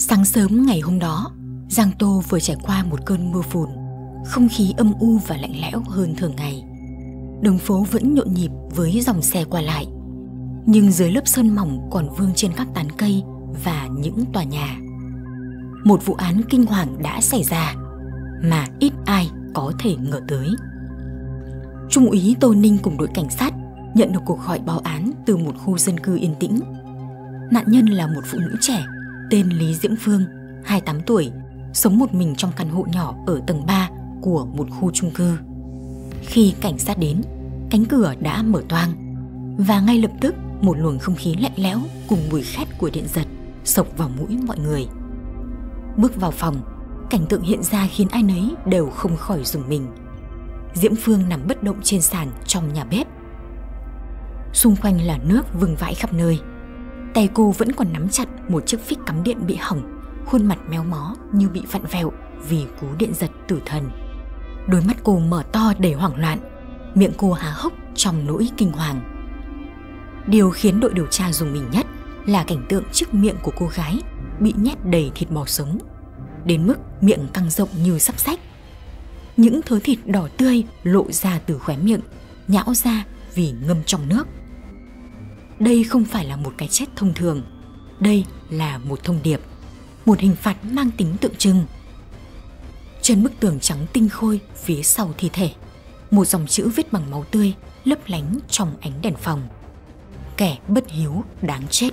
Sáng sớm ngày hôm đó, Giang Tô vừa trải qua một cơn mưa phùn, không khí âm u và lạnh lẽo hơn thường ngày. Đường phố vẫn nhộn nhịp với dòng xe qua lại, nhưng dưới lớp sơn mỏng còn vương trên các tán cây và những tòa nhà. Một vụ án kinh hoàng đã xảy ra mà ít ai có thể ngờ tới. Trung úy Tô Ninh cùng đội cảnh sát nhận được cuộc gọi báo án từ một khu dân cư yên tĩnh. Nạn nhân là một phụ nữ trẻ tên Lý Diễm Phương, 28 tuổi, sống một mình trong căn hộ nhỏ ở tầng 3 của một khu chung cư. Khi cảnh sát đến, cánh cửa đã mở toang và ngay lập tức một luồng không khí lạnh lẽo cùng mùi khét của điện giật xộc vào mũi mọi người. Bước vào phòng, cảnh tượng hiện ra khiến ai nấy đều không khỏi rùng mình. Diễm Phương nằm bất động trên sàn trong nhà bếp. Xung quanh là nước vương vãi khắp nơi. Tay cô vẫn còn nắm chặt một chiếc phích cắm điện bị hỏng, khuôn mặt méo mó như bị vặn vẹo vì cú điện giật tử thần. Đôi mắt cô mở to đầy hoảng loạn, miệng cô há hốc trong nỗi kinh hoàng. Điều khiến đội điều tra rùng mình nhất là cảnh tượng chiếc miệng của cô gái bị nhét đầy thịt bò sống, đến mức miệng căng rộng như sắp xách. Những thớ thịt đỏ tươi lộ ra từ khóe miệng, nhão ra vì ngâm trong nước. Đây không phải là một cái chết thông thường, đây là một thông điệp, một hình phạt mang tính tượng trưng. Trên bức tường trắng tinh khôi phía sau thi thể, một dòng chữ viết bằng máu tươi lấp lánh trong ánh đèn phòng: kẻ bất hiếu đáng chết.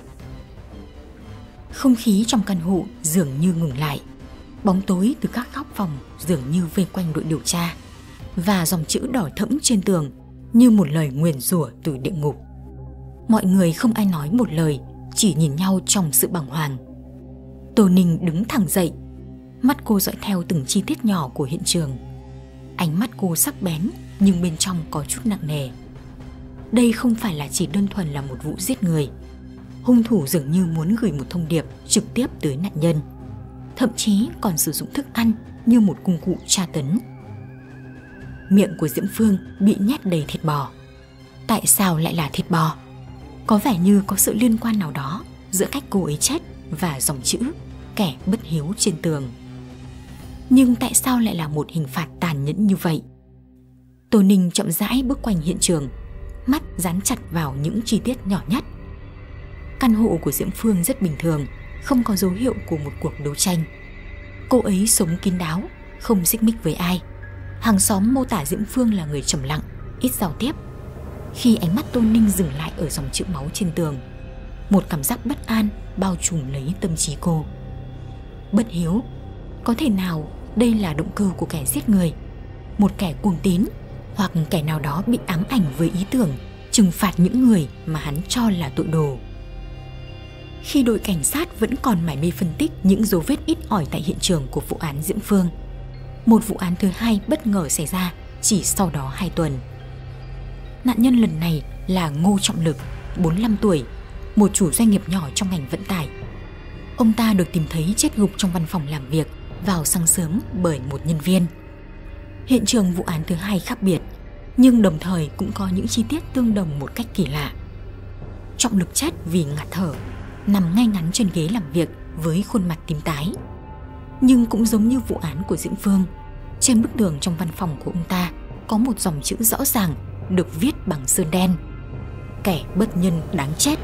Không khí trong căn hộ dường như ngừng lại, bóng tối từ các góc phòng dường như vây quanh đội điều tra, và dòng chữ đỏ thẫm trên tường như một lời nguyền rủa từ địa ngục. Mọi người không ai nói một lời, chỉ nhìn nhau trong sự bàng hoàng. Tô Ninh đứng thẳng dậy, mắt cô dõi theo từng chi tiết nhỏ của hiện trường. Ánh mắt cô sắc bén nhưng bên trong có chút nặng nề. Đây không phải là chỉ đơn thuần là một vụ giết người. Hung thủ dường như muốn gửi một thông điệp trực tiếp tới nạn nhân, thậm chí còn sử dụng thức ăn như một công cụ tra tấn. Miệng của Diễm Phương bị nhét đầy thịt bò. Tại sao lại là thịt bò? Có vẻ như có sự liên quan nào đó giữa cách cô ấy chết và dòng chữ kẻ bất hiếu trên tường. Nhưng tại sao lại là một hình phạt tàn nhẫn như vậy? Tô Ninh chậm rãi bước quanh hiện trường, mắt dán chặt vào những chi tiết nhỏ nhất. Căn hộ của Diễm Phương rất bình thường, không có dấu hiệu của một cuộc đấu tranh. Cô ấy sống kín đáo, không xích mích với ai. Hàng xóm mô tả Diễm Phương là người trầm lặng, ít giao tiếp. Khi ánh mắt Tô Ninh dừng lại ở dòng chữ máu trên tường, một cảm giác bất an bao trùm lấy tâm trí cô. Bất hiếu, có thể nào đây là động cơ của kẻ giết người, một kẻ cuồng tín, hoặc kẻ nào đó bị ám ảnh với ý tưởng trừng phạt những người mà hắn cho là tội đồ? Khi đội cảnh sát vẫn còn mải mê phân tích những dấu vết ít ỏi tại hiện trường của vụ án Diễm Phương, một vụ án thứ hai bất ngờ xảy ra chỉ sau đó 2 tuần. Nạn nhân lần này là Ngô Trọng Lực, 45 tuổi, một chủ doanh nghiệp nhỏ trong ngành vận tải. Ông ta được tìm thấy chết gục trong văn phòng làm việc vào sáng sớm bởi một nhân viên. Hiện trường vụ án thứ hai khác biệt, nhưng đồng thời cũng có những chi tiết tương đồng một cách kỳ lạ. Trọng Lực chết vì ngạt thở, nằm ngay ngắn trên ghế làm việc với khuôn mặt tím tái. Nhưng cũng giống như vụ án của Diễm Phương, trên bức tường trong văn phòng của ông ta có một dòng chữ rõ ràng được viết bằng sơn đen: kẻ bất nhân đáng chết.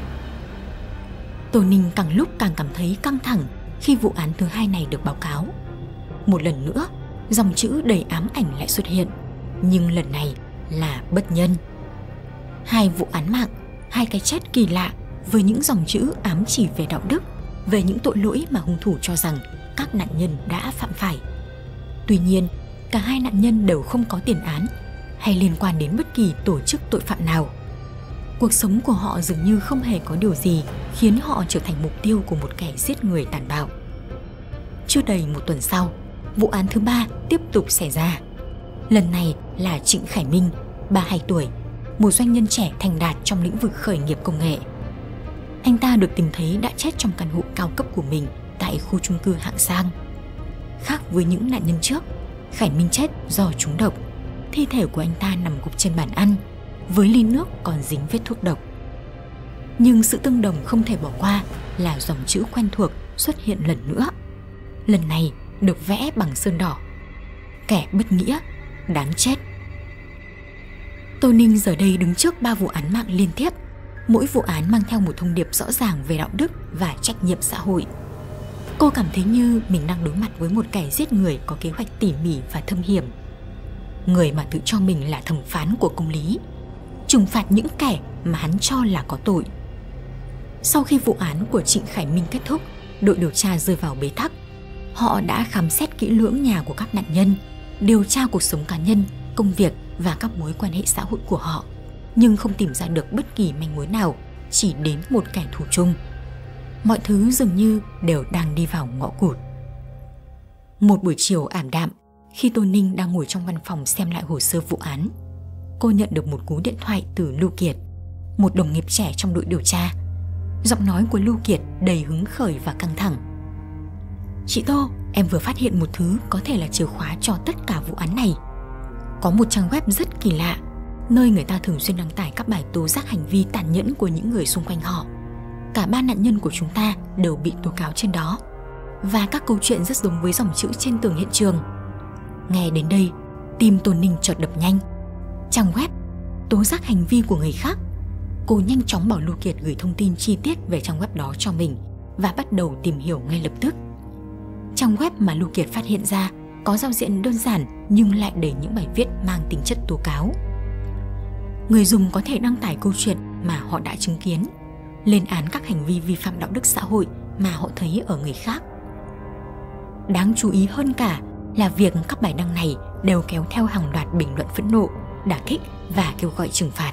Tô Ninh càng lúc càng cảm thấy căng thẳng khi vụ án thứ hai này được báo cáo. Một lần nữa, dòng chữ đầy ám ảnh lại xuất hiện, nhưng lần này là bất nhân. 2 vụ án mạng, 2 cái chết kỳ lạ với những dòng chữ ám chỉ về đạo đức, về những tội lỗi mà hung thủ cho rằng các nạn nhân đã phạm phải. Tuy nhiên, cả 2 nạn nhân đều không có tiền án hay liên quan đến bất kỳ tổ chức tội phạm nào. Cuộc sống của họ dường như không hề có điều gì khiến họ trở thành mục tiêu của một kẻ giết người tàn bạo. Chưa đầy 1 tuần sau, vụ án thứ 3 tiếp tục xảy ra. Lần này là Trịnh Khải Minh, 32 tuổi, một doanh nhân trẻ thành đạt trong lĩnh vực khởi nghiệp công nghệ. Anh ta được tìm thấy đã chết trong căn hộ cao cấp của mình tại khu chung cư hạng sang. Khác với những nạn nhân trước, Khải Minh chết do trúng độc. Thi thể của anh ta nằm gục trên bàn ăn, với ly nước còn dính vết thuốc độc. Nhưng sự tương đồng không thể bỏ qua là dòng chữ quen thuộc xuất hiện lần nữa: lần này được vẽ bằng sơn đỏ. Kẻ bất nghĩa, đáng chết. Tô Ninh giờ đây đứng trước 3 vụ án mạng liên tiếp. Mỗi vụ án mang theo một thông điệp rõ ràng về đạo đức và trách nhiệm xã hội. Cô cảm thấy như mình đang đối mặt với một kẻ giết người có kế hoạch tỉ mỉ và thâm hiểm. Người mà tự cho mình là thẩm phán của công lý, trừng phạt những kẻ mà hắn cho là có tội. Sau khi vụ án của Trịnh Khải Minh kết thúc, đội điều tra rơi vào bế tắc. Họ đã khám xét kỹ lưỡng nhà của các nạn nhân, điều tra cuộc sống cá nhân, công việc và các mối quan hệ xã hội của họ, nhưng không tìm ra được bất kỳ manh mối nào, chỉ đến một kẻ thù chung. Mọi thứ dường như đều đang đi vào ngõ cụt. Một buổi chiều ảm đạm, khi Tô Ninh đang ngồi trong văn phòng xem lại hồ sơ vụ án, cô nhận được một cú điện thoại từ Lưu Kiệt, một đồng nghiệp trẻ trong đội điều tra. Giọng nói của Lưu Kiệt đầy hứng khởi và căng thẳng. Chị Tô, em vừa phát hiện một thứ có thể là chìa khóa cho tất cả vụ án này. Có một trang web rất kỳ lạ, nơi người ta thường xuyên đăng tải các bài tố giác hành vi tàn nhẫn của những người xung quanh họ. Cả 3 nạn nhân của chúng ta đều bị tố cáo trên đó, và các câu chuyện rất giống với dòng chữ trên tường hiện trường. Nghe đến đây, tim Tô Ninh chợt đập nhanh. Trang web tố giác hành vi của người khác. Cô nhanh chóng bảo Lưu Kiệt gửi thông tin chi tiết về trang web đó cho mình và bắt đầu tìm hiểu ngay lập tức. Trang web mà Lưu Kiệt phát hiện ra có giao diện đơn giản nhưng lại đầy những bài viết mang tính chất tố cáo. Người dùng có thể đăng tải câu chuyện mà họ đã chứng kiến, lên án các hành vi vi phạm đạo đức xã hội mà họ thấy ở người khác. Đáng chú ý hơn cả là việc các bài đăng này đều kéo theo hàng loạt bình luận phẫn nộ, đả kích và kêu gọi trừng phạt.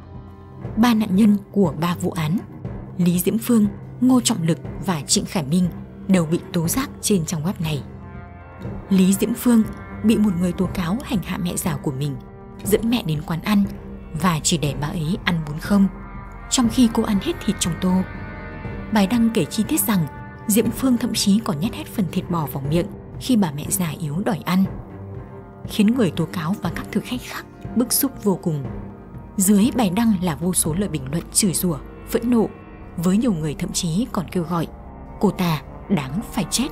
3 nạn nhân của 3 vụ án, Lý Diễm Phương, Ngô Trọng Lực và Trịnh Khải Minh, đều bị tố giác trên trang web này. Lý Diễm Phương bị một người tố cáo hành hạ mẹ già của mình, dẫn mẹ đến quán ăn và chỉ để bà ấy ăn bún không, trong khi cô ăn hết thịt trong tô. Bài đăng kể chi tiết rằng Diễm Phương thậm chí còn nhét hết phần thịt bò vào miệng khi bà mẹ già yếu đòi ăn, khiến người tố cáo và các thực khách khác bức xúc vô cùng. Dưới bài đăng là vô số lời bình luận chửi rủa, phẫn nộ, với nhiều người thậm chí còn kêu gọi cô ta đáng phải chết.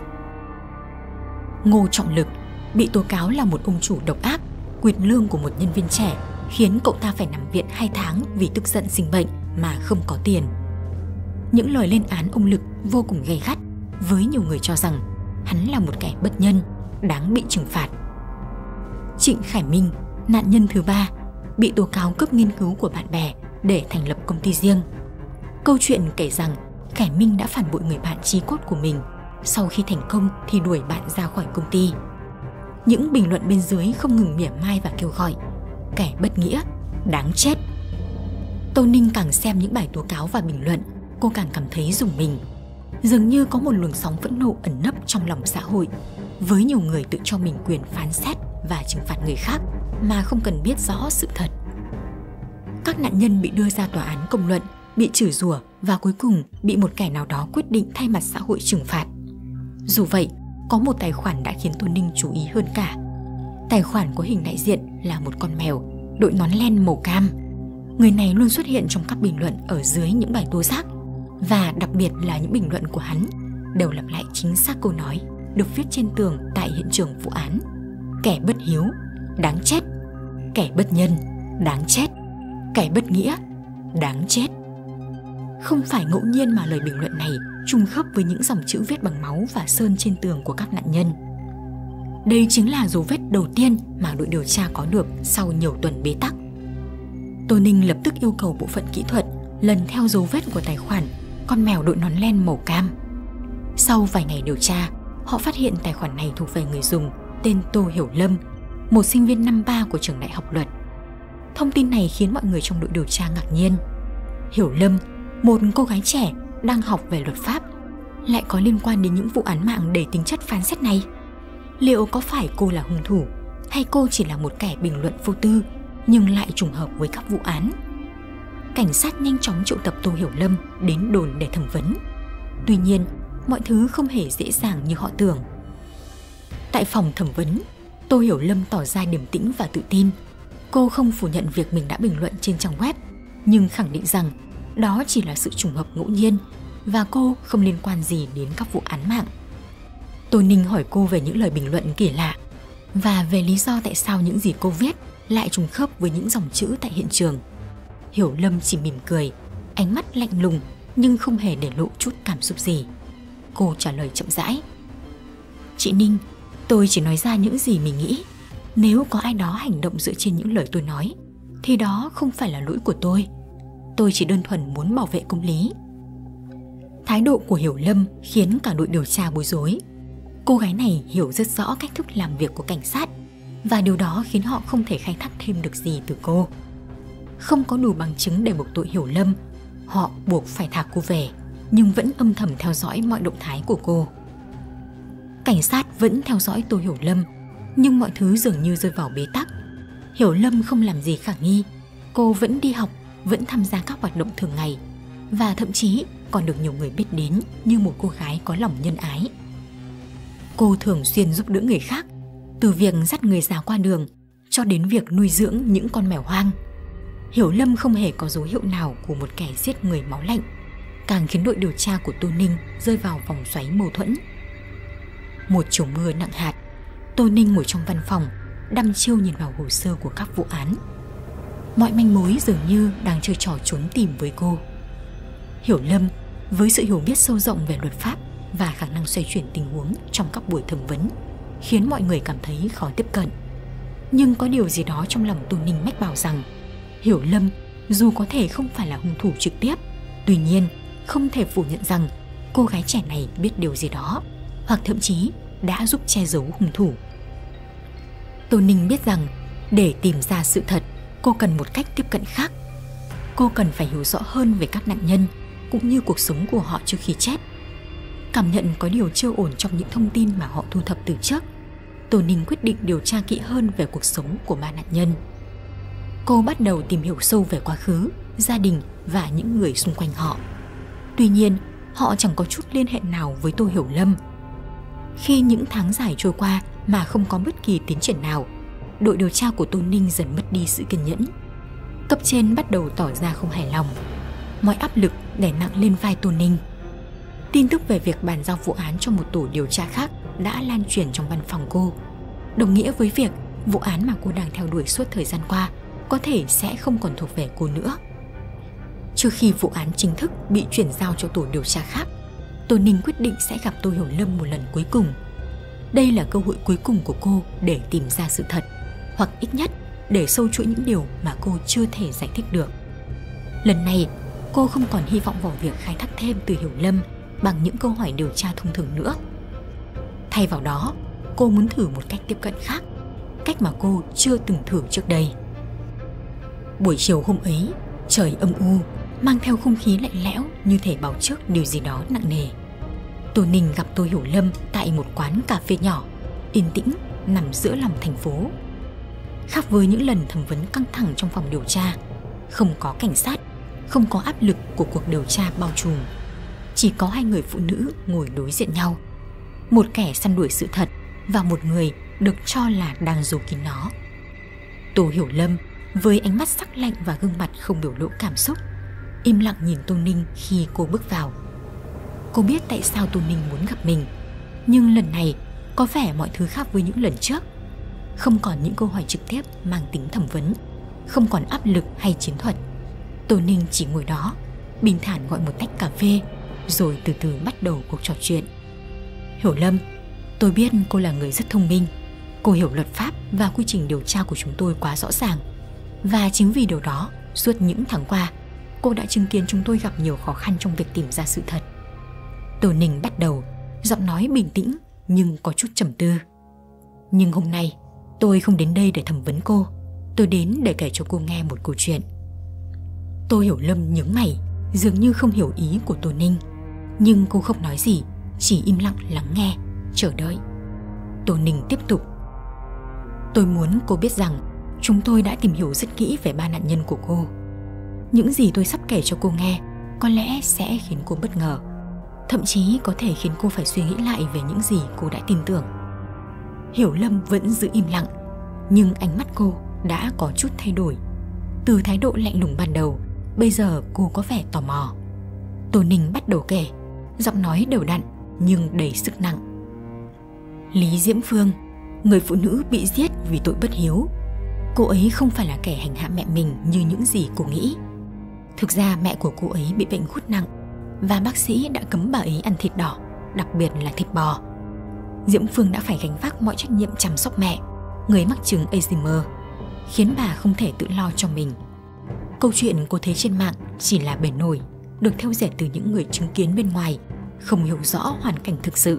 Ngô Trọng Lực bị tố cáo là một ông chủ độc ác, quyệt lương của một nhân viên trẻ, khiến cậu ta phải nằm viện 2 tháng vì tức giận sinh bệnh mà không có tiền. Những lời lên án ông Lực vô cùng gay gắt, với nhiều người cho rằng hắn là một kẻ bất nhân, đáng bị trừng phạt. Trịnh Khải Minh, nạn nhân thứ 3, bị tố cáo cướp nghiên cứu của bạn bè để thành lập công ty riêng. Câu chuyện kể rằng Khải Minh đã phản bội người bạn chí cốt của mình, sau khi thành công thì đuổi bạn ra khỏi công ty. Những bình luận bên dưới không ngừng mỉa mai và kêu gọi kẻ bất nghĩa, đáng chết. Tô Ninh càng xem những bài tố cáo và bình luận, cô càng cảm thấy rùng mình. Dường như có một luồng sóng phẫn nộ ẩn nấp trong lòng xã hội, với nhiều người tự cho mình quyền phán xét và trừng phạt người khác mà không cần biết rõ sự thật. Các nạn nhân bị đưa ra tòa án công luận, bị chửi rủa và cuối cùng bị một kẻ nào đó quyết định thay mặt xã hội trừng phạt. Dù vậy, có một tài khoản đã khiến Tô Ninh chú ý hơn cả. Tài khoản có hình đại diện là một con mèo, đội nón len màu cam. Người này luôn xuất hiện trong các bình luận ở dưới những bài tố giác, và đặc biệt là những bình luận của hắn đều lặp lại chính xác câu nói được viết trên tường tại hiện trường vụ án: kẻ bất hiếu, đáng chết; kẻ bất nhân, đáng chết; kẻ bất nghĩa, đáng chết. Không phải ngẫu nhiên mà lời bình luận này trùng khớp với những dòng chữ viết bằng máu và sơn trên tường của các nạn nhân. Đây chính là dấu vết đầu tiên mà đội điều tra có được sau nhiều tuần bế tắc. Tô Ninh lập tức yêu cầu bộ phận kỹ thuật lần theo dấu vết của tài khoản con mèo đội nón len màu cam. Sau vài ngày điều tra, họ phát hiện tài khoản này thuộc về người dùng tên Tô Hiểu Lâm, một sinh viên năm 3 của trường đại học luật. Thông tin này khiến mọi người trong đội điều tra ngạc nhiên. Hiểu Lâm, một cô gái trẻ đang học về luật pháp, lại có liên quan đến những vụ án mạng đầy tính chất phán xét này. Liệu có phải cô là hung thủ, hay cô chỉ là một kẻ bình luận vô tư nhưng lại trùng hợp với các vụ án? Cảnh sát nhanh chóng triệu tập Tô Hiểu Lâm đến đồn để thẩm vấn. Tuy nhiên, mọi thứ không hề dễ dàng như họ tưởng. Tại phòng thẩm vấn, Tô Hiểu Lâm tỏ ra điềm tĩnh và tự tin. Cô không phủ nhận việc mình đã bình luận trên trang web, nhưng khẳng định rằng đó chỉ là sự trùng hợp ngẫu nhiên và cô không liên quan gì đến các vụ án mạng. Tô Ninh hỏi cô về những lời bình luận kỳ lạ và về lý do tại sao những gì cô viết lại trùng khớp với những dòng chữ tại hiện trường. Hiểu Lâm chỉ mỉm cười, ánh mắt lạnh lùng nhưng không hề để lộ chút cảm xúc gì. Cô trả lời chậm rãi. Chị Ninh, tôi chỉ nói ra những gì mình nghĩ. Nếu có ai đó hành động dựa trên những lời tôi nói thì đó không phải là lỗi của tôi. Tôi chỉ đơn thuần muốn bảo vệ công lý. Thái độ của Hiểu Lâm khiến cả đội điều tra bối rối. Cô gái này hiểu rất rõ cách thức làm việc của cảnh sát và điều đó khiến họ không thể khai thác thêm được gì từ cô. Không có đủ bằng chứng để buộc tội Hiểu Lâm, họ buộc phải thả cô về nhưng vẫn âm thầm theo dõi mọi động thái của cô. Cảnh sát vẫn theo dõi Tô Hiểu Lâm nhưng mọi thứ dường như rơi vào bế tắc. Hiểu Lâm không làm gì khả nghi. Cô vẫn đi học, vẫn tham gia các hoạt động thường ngày và thậm chí còn được nhiều người biết đến như một cô gái có lòng nhân ái. Cô thường xuyên giúp đỡ người khác, từ việc dắt người già qua đường cho đến việc nuôi dưỡng những con mèo hoang. Hiểu Lâm không hề có dấu hiệu nào của một kẻ giết người máu lạnh, càng khiến đội điều tra của Tô Ninh rơi vào vòng xoáy mâu thuẫn. Một chiều mưa nặng hạt, Tô Ninh ngồi trong văn phòng, đăm chiêu nhìn vào hồ sơ của các vụ án. Mọi manh mối dường như đang chơi trò trốn tìm với cô. Hiểu Lâm, với sự hiểu biết sâu rộng về luật pháp và khả năng xoay chuyển tình huống trong các buổi thẩm vấn, khiến mọi người cảm thấy khó tiếp cận. Nhưng có điều gì đó trong lòng Tô Ninh mách bảo rằng Hiểu Lâm dù có thể không phải là hung thủ trực tiếp, tuy nhiên không thể phủ nhận rằng cô gái trẻ này biết điều gì đó, hoặc thậm chí đã giúp che giấu hung thủ. Tô Ninh biết rằng để tìm ra sự thật, cô cần một cách tiếp cận khác. Cô cần phải hiểu rõ hơn về các nạn nhân cũng như cuộc sống của họ trước khi chết. Cảm nhận có điều chưa ổn trong những thông tin mà họ thu thập từ trước, Tô Ninh quyết định điều tra kỹ hơn về cuộc sống của ba nạn nhân. Cô bắt đầu tìm hiểu sâu về quá khứ, gia đình và những người xung quanh họ. Tuy nhiên, họ chẳng có chút liên hệ nào với Tô Hiểu Lâm. Khi những tháng dài trôi qua mà không có bất kỳ tiến triển nào, đội điều tra của Tô Ninh dần mất đi sự kiên nhẫn. Cấp trên bắt đầu tỏ ra không hài lòng. Mọi áp lực đè nặng lên vai Tô Ninh. Tin tức về việc bàn giao vụ án cho một tổ điều tra khác đã lan truyền trong văn phòng cô, đồng nghĩa với việc vụ án mà cô đang theo đuổi suốt thời gian qua có thể sẽ không còn thuộc về cô nữa. Trước khi vụ án chính thức bị chuyển giao cho tổ điều tra khác, Tô Ninh quyết định sẽ gặp Tô Hiểu Lâm một lần cuối cùng. Đây là cơ hội cuối cùng của cô để tìm ra sự thật, hoặc ít nhất để sâu chuỗi những điều mà cô chưa thể giải thích được. Lần này, cô không còn hy vọng vào việc khai thác thêm từ Hiểu Lâm bằng những câu hỏi điều tra thông thường nữa. Thay vào đó, cô muốn thử một cách tiếp cận khác, cách mà cô chưa từng thử trước đây. Buổi chiều hôm ấy, trời âm u, mang theo không khí lạnh lẽo như thể báo trước điều gì đó nặng nề. Tô Ninh gặp Tô Hiểu Lâm tại một quán cà phê nhỏ, yên tĩnh, nằm giữa lòng thành phố. Khác với những lần thẩm vấn căng thẳng trong phòng điều tra, không có cảnh sát, không có áp lực của cuộc điều tra bao trùm. Chỉ có hai người phụ nữ ngồi đối diện nhau. Một kẻ săn đuổi sự thật và một người được cho là đang giấu kín nó. Tô Hiểu Lâm với ánh mắt sắc lạnh và gương mặt không biểu lộ cảm xúc, im lặng nhìn Tô Ninh khi cô bước vào. Cô biết tại sao Tô Ninh muốn gặp mình, nhưng lần này có vẻ mọi thứ khác với những lần trước. Không còn những câu hỏi trực tiếp mang tính thẩm vấn, không còn áp lực hay chiến thuật. Tô Ninh chỉ ngồi đó, bình thản gọi một tách cà phê, rồi từ từ bắt đầu cuộc trò chuyện. Hiểu Lâm, tôi biết cô là người rất thông minh. Cô hiểu luật pháp và quy trình điều tra của chúng tôi quá rõ ràng. Và chính vì điều đó, suốt những tháng qua, cô đã chứng kiến chúng tôi gặp nhiều khó khăn trong việc tìm ra sự thật. Tô Ninh bắt đầu, giọng nói bình tĩnh nhưng có chút trầm tư. Nhưng hôm nay, tôi không đến đây để thẩm vấn cô. Tôi đến để kể cho cô nghe một câu chuyện. Tô Hiểu Lâm nhướng mày, dường như không hiểu ý của Tô Ninh. Nhưng cô không nói gì, chỉ im lặng lắng nghe, chờ đợi. Tô Ninh tiếp tục. Tôi muốn cô biết rằng chúng tôi đã tìm hiểu rất kỹ về ba nạn nhân của cô. Những gì tôi sắp kể cho cô nghe có lẽ sẽ khiến cô bất ngờ, thậm chí có thể khiến cô phải suy nghĩ lại về những gì cô đã tin tưởng. Hiểu Lâm vẫn giữ im lặng, nhưng ánh mắt cô đã có chút thay đổi. Từ thái độ lạnh lùng ban đầu, bây giờ cô có vẻ tò mò. Tô Ninh bắt đầu kể, giọng nói đều đặn nhưng đầy sức nặng. Lý Diễm Phương, người phụ nữ bị giết vì tội bất hiếu. Cô ấy không phải là kẻ hành hạ mẹ mình như những gì cô nghĩ. Thực ra mẹ của cô ấy bị bệnh gút nặng và bác sĩ đã cấm bà ấy ăn thịt đỏ, đặc biệt là thịt bò. Diễm Phương đã phải gánh vác mọi trách nhiệm chăm sóc mẹ, người mắc chứng Alzheimer, khiến bà không thể tự lo cho mình. Câu chuyện cô thấy trên mạng chỉ là bề nổi, được thêu dệt từ những người chứng kiến bên ngoài, không hiểu rõ hoàn cảnh thực sự.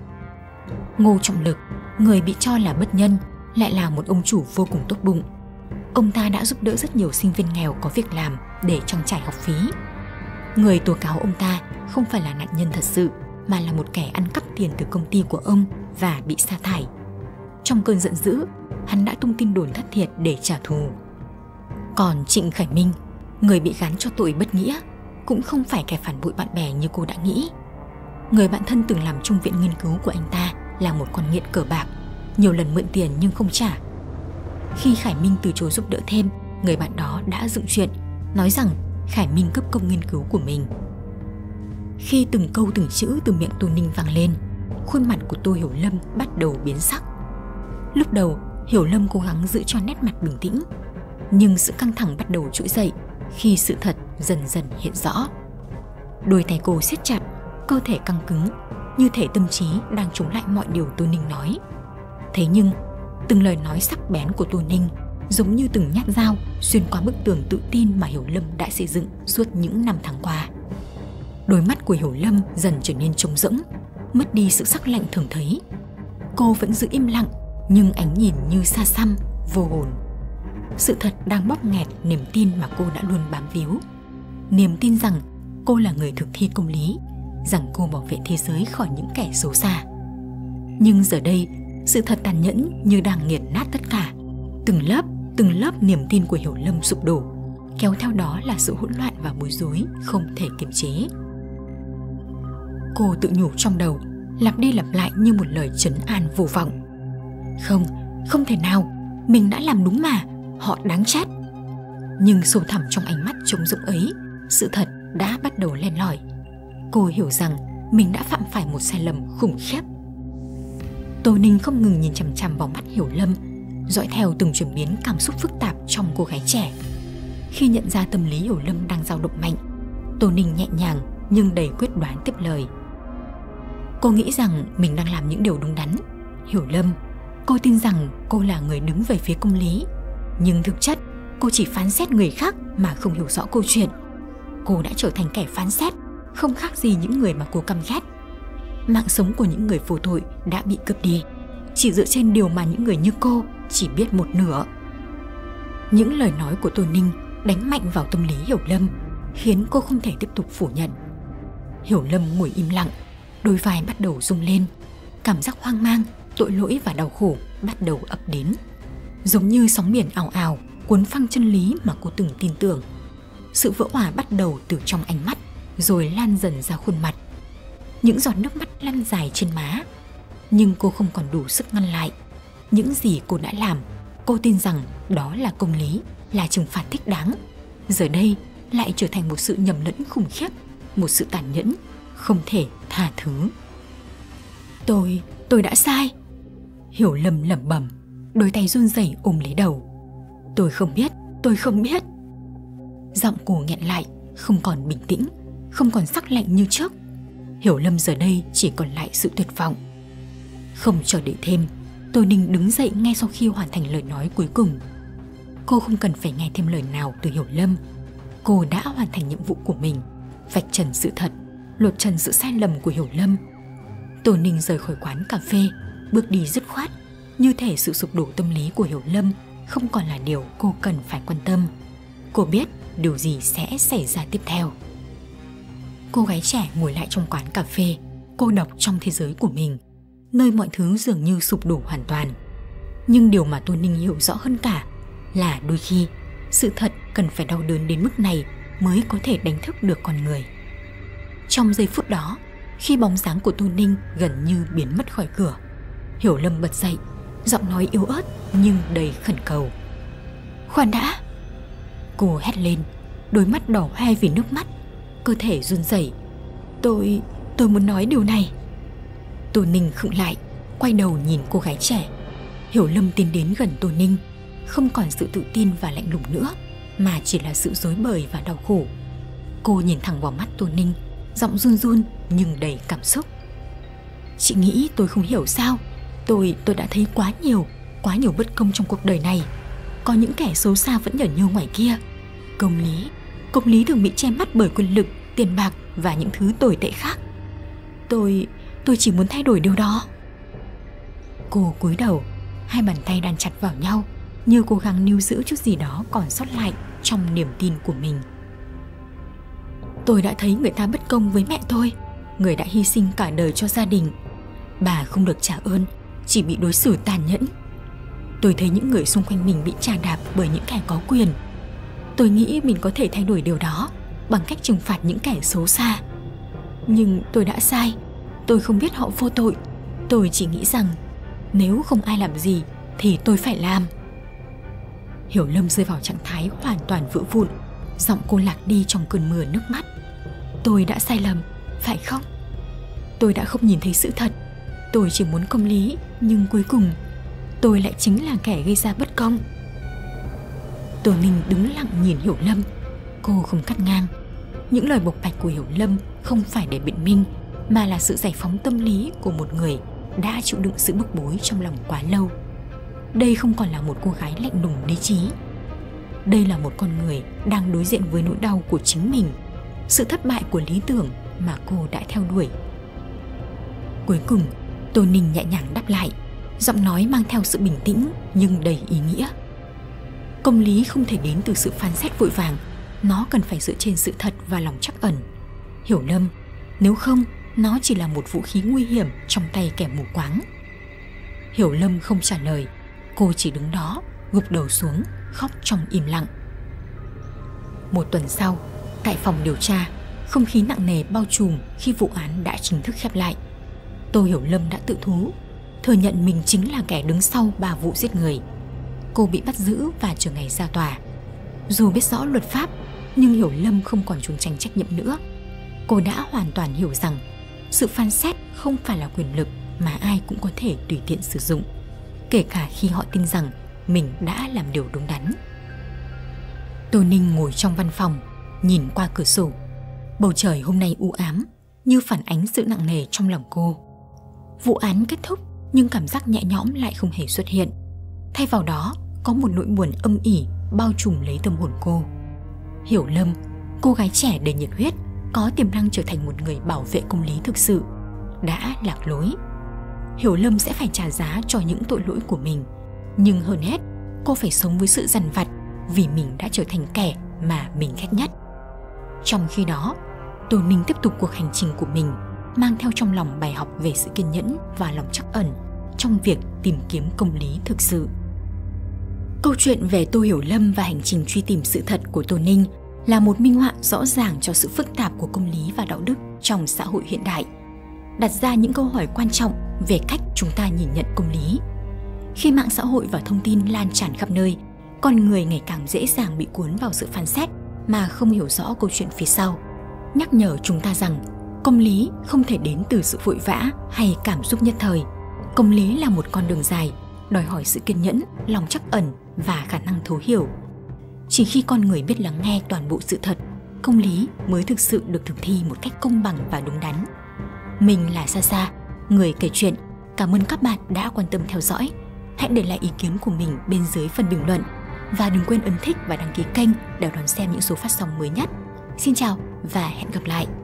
Ngô Trọng Lực, người bị cho là bất nhân, lại là một ông chủ vô cùng tốt bụng. Ông ta đã giúp đỡ rất nhiều sinh viên nghèo có việc làm để trang trải học phí. Người tố cáo ông ta không phải là nạn nhân thật sự, mà là một kẻ ăn cắp tiền từ công ty của ông và bị sa thải. Trong cơn giận dữ, hắn đã tung tin đồn thất thiệt để trả thù. Còn Trịnh Khải Minh, người bị gán cho tội bất nghĩa, cũng không phải kẻ phản bội bạn bè như cô đã nghĩ. Người bạn thân từng làm chung viện nghiên cứu của anh ta là một con nghiện cờ bạc, nhiều lần mượn tiền nhưng không trả. Khi Khải Minh từ chối giúp đỡ thêm, người bạn đó đã dựng chuyện, nói rằng Khải Minh cướp công nghiên cứu của mình. Khi từng câu từng chữ từ miệng Tô Ninh vang lên, khuôn mặt của Tô Hiểu Lâm bắt đầu biến sắc. Lúc đầu, Hiểu Lâm cố gắng giữ cho nét mặt bình tĩnh, nhưng sự căng thẳng bắt đầu trỗi dậy khi sự thật dần dần hiện rõ. Đôi tay cô siết chặt, cơ thể căng cứng, như thể tâm trí đang chống lại mọi điều Tô Ninh nói. Thế nhưng, từng lời nói sắc bén của Tô Ninh giống như từng nhát dao xuyên qua bức tường tự tin mà Hiểu Lâm đã xây dựng suốt những năm tháng qua. Đôi mắt của Hiểu Lâm dần trở nên trống rỗng, mất đi sự sắc lạnh thường thấy. Cô vẫn giữ im lặng, nhưng ánh nhìn như xa xăm, vô hồn. Sự thật đang bóp nghẹt niềm tin mà cô đã luôn bám víu. Niềm tin rằng cô là người thực thi công lý, rằng cô bảo vệ thế giới khỏi những kẻ xấu xa. Nhưng giờ đây, sự thật tàn nhẫn như đang nghiền nát tất cả. Từng lớp niềm tin của Hiểu Lâm sụp đổ, kéo theo đó là sự hỗn loạn và bối rối không thể kiềm chế. Cô tự nhủ trong đầu, lặp đi lặp lại như một lời trấn an vô vọng. Không thể nào, mình đã làm đúng mà, họ đáng chết. Nhưng sâu thẳm trong ánh mắt trống rỗng ấy, sự thật đã bắt đầu len lỏi. Cô hiểu rằng mình đã phạm phải một sai lầm khủng khiếp. Tô Ninh không ngừng nhìn chằm chằm vào mắt Hiểu Lâm, dõi theo từng chuyển biến cảm xúc phức tạp trong cô gái trẻ. Khi nhận ra tâm lý Hiểu Lâm đang dao động mạnh, Tô Ninh nhẹ nhàng nhưng đầy quyết đoán tiếp lời. Cô nghĩ rằng mình đang làm những điều đúng đắn. Hiểu Lâm, cô tin rằng cô là người đứng về phía công lý, nhưng thực chất cô chỉ phán xét người khác mà không hiểu rõ câu chuyện. Cô đã trở thành kẻ phán xét, không khác gì những người mà cô căm ghét. Mạng sống của những người vô tội đã bị cướp đi, chỉ dựa trên điều mà những người như cô chỉ biết một nửa. Những lời nói của Tô Ninh đánh mạnh vào tâm lý Hiểu Lâm, khiến cô không thể tiếp tục phủ nhận. Hiểu Lâm ngồi im lặng, đôi vai bắt đầu rung lên. Cảm giác hoang mang, tội lỗi và đau khổ bắt đầu ập đến, giống như sóng biển ào ào cuốn phăng chân lý mà cô từng tin tưởng. Sự vỡ òa bắt đầu từ trong ánh mắt, rồi lan dần ra khuôn mặt. Những giọt nước mắt lăn dài trên má, nhưng cô không còn đủ sức ngăn lại. Những gì cô đã làm, cô tin rằng đó là công lý, là trừng phạt thích đáng. Giờ đây lại trở thành một sự nhầm lẫn khủng khiếp, một sự tàn nhẫn không thể tha thứ. Tôi đã sai. Hiểu Lâm lẩm bẩm, đôi tay run rẩy ôm lấy đầu. Tôi không biết. Giọng cô nghẹn lại, không còn bình tĩnh, không còn sắc lạnh như trước. Hiểu Lâm giờ đây chỉ còn lại sự tuyệt vọng. Không chờ đợi thêm, Tô Ninh đứng dậy ngay sau khi hoàn thành lời nói cuối cùng. Cô không cần phải nghe thêm lời nào từ Hiểu Lâm. Cô đã hoàn thành nhiệm vụ của mình, vạch trần sự thật, lột trần sự sai lầm của Hiểu Lâm. Tô Ninh rời khỏi quán cà phê, bước đi dứt khoát, như thể sự sụp đổ tâm lý của Hiểu Lâm không còn là điều cô cần phải quan tâm. Cô biết điều gì sẽ xảy ra tiếp theo. Cô gái trẻ ngồi lại trong quán cà phê, cô độc trong thế giới của mình, nơi mọi thứ dường như sụp đổ hoàn toàn. Nhưng điều mà Tô Ninh hiểu rõ hơn cả là đôi khi sự thật cần phải đau đớn đến mức này mới có thể đánh thức được con người. Trong giây phút đó, khi bóng dáng của Tô Ninh gần như biến mất khỏi cửa, Hiểu Lâm bật dậy, giọng nói yếu ớt nhưng đầy khẩn cầu. Khoan đã! Cô hét lên, đôi mắt đỏ hoe vì nước mắt, cơ thể run rẩy. Tôi muốn nói điều này. Tô Ninh khựng lại, quay đầu nhìn cô gái trẻ. Hiểu Lâm tiến đến gần Tô Ninh, không còn sự tự tin và lạnh lùng nữa, mà chỉ là sự rối bời và đau khổ. Cô nhìn thẳng vào mắt Tô Ninh, giọng run run nhưng đầy cảm xúc. Chị nghĩ tôi không hiểu sao? Tôi đã thấy quá nhiều bất công trong cuộc đời này. Có những kẻ xấu xa vẫn nhởn nhơ ngoài kia. Công lý thường bị che mắt bởi quyền lực, tiền bạc và những thứ tồi tệ khác. Tôi chỉ muốn thay đổi điều đó. Cô cúi đầu, hai bàn tay đan chặt vào nhau, như cố gắng níu giữ chút gì đó còn sót lại trong niềm tin của mình. Tôi đã thấy người ta bất công với mẹ tôi, người đã hy sinh cả đời cho gia đình. Bà không được trả ơn, chỉ bị đối xử tàn nhẫn. Tôi thấy những người xung quanh mình bị chà đạp bởi những kẻ có quyền. Tôi nghĩ mình có thể thay đổi điều đó bằng cách trừng phạt những kẻ xấu xa. Nhưng tôi đã sai, tôi không biết họ vô tội. Tôi chỉ nghĩ rằng nếu không ai làm gì thì tôi phải làm. Hiểu Lâm rơi vào trạng thái hoàn toàn vỡ vụn, giọng cô lạc đi trong cơn mưa nước mắt. Tôi đã sai lầm, phải không? Tôi đã không nhìn thấy sự thật. Tôi chỉ muốn công lý, nhưng cuối cùng tôi lại chính là kẻ gây ra bất công. Tô Ninh đứng lặng nhìn Hiểu Lâm. Cô không cắt ngang. Những lời bộc bạch của Hiểu Lâm không phải để biện minh, mà là sự giải phóng tâm lý của một người đã chịu đựng sự bức bối trong lòng quá lâu. Đây không còn là một cô gái lạnh lùng lý trí. Đây là một con người đang đối diện với nỗi đau của chính mình, sự thất bại của lý tưởng mà cô đã theo đuổi. Cuối cùng, Tô Ninh nhẹ nhàng đáp lại, giọng nói mang theo sự bình tĩnh nhưng đầy ý nghĩa. Công lý không thể đến từ sự phán xét vội vàng, nó cần phải dựa trên sự thật và lòng trắc ẩn. Hiểu Lâm, nếu không, nó chỉ là một vũ khí nguy hiểm trong tay kẻ mù quáng. Hiểu Lâm không trả lời, cô chỉ đứng đó, gục đầu xuống, khóc trong im lặng. Một tuần sau, tại phòng điều tra, không khí nặng nề bao trùm khi vụ án đã chính thức khép lại. Tô Hiểu Lâm đã tự thú, thừa nhận mình chính là kẻ đứng sau 3 vụ giết người. Cô bị bắt giữ và chờ ngày ra tòa. Dù biết rõ luật pháp, nhưng Hiểu Lâm không còn trốn tránh trách nhiệm nữa. Cô đã hoàn toàn hiểu rằng sự phán xét không phải là quyền lực mà ai cũng có thể tùy tiện sử dụng, kể cả khi họ tin rằng mình đã làm điều đúng đắn. Tô Ninh ngồi trong văn phòng, nhìn qua cửa sổ. Bầu trời hôm nay u ám, như phản ánh sự nặng nề trong lòng cô. Vụ án kết thúc, nhưng cảm giác nhẹ nhõm lại không hề xuất hiện. Thay vào đó, có một nỗi buồn âm ỉ bao trùm lấy tâm hồn cô. Hiểu Lâm, cô gái trẻ đầy nhiệt huyết, có tiềm năng trở thành một người bảo vệ công lý thực sự, đã lạc lối. Hiểu Lâm sẽ phải trả giá cho những tội lỗi của mình. Nhưng hơn hết, cô phải sống với sự dằn vặt vì mình đã trở thành kẻ mà mình ghét nhất. Trong khi đó, Tô Ninh tiếp tục cuộc hành trình của mình, mang theo trong lòng bài học về sự kiên nhẫn và lòng trắc ẩn trong việc tìm kiếm công lý thực sự. Câu chuyện về Tô Hiểu Lâm và hành trình truy tìm sự thật của Tô Ninh là một minh họa rõ ràng cho sự phức tạp của công lý và đạo đức trong xã hội hiện đại, đặt ra những câu hỏi quan trọng về cách chúng ta nhìn nhận công lý. Khi mạng xã hội và thông tin lan tràn khắp nơi, con người ngày càng dễ dàng bị cuốn vào sự phán xét mà không hiểu rõ câu chuyện phía sau, nhắc nhở chúng ta rằng công lý không thể đến từ sự vội vã hay cảm xúc nhất thời. Công lý là một con đường dài, đòi hỏi sự kiên nhẫn, lòng trắc ẩn và khả năng thấu hiểu. Chỉ khi con người biết lắng nghe toàn bộ sự thật, công lý mới thực sự được thực thi một cách công bằng và đúng đắn. Mình là Sa, người kể chuyện. Cảm ơn các bạn đã quan tâm theo dõi. Hãy để lại ý kiến của mình bên dưới phần bình luận. Và đừng quên ấn thích và đăng ký kênh để đón xem những số phát sóng mới nhất. Xin chào và hẹn gặp lại!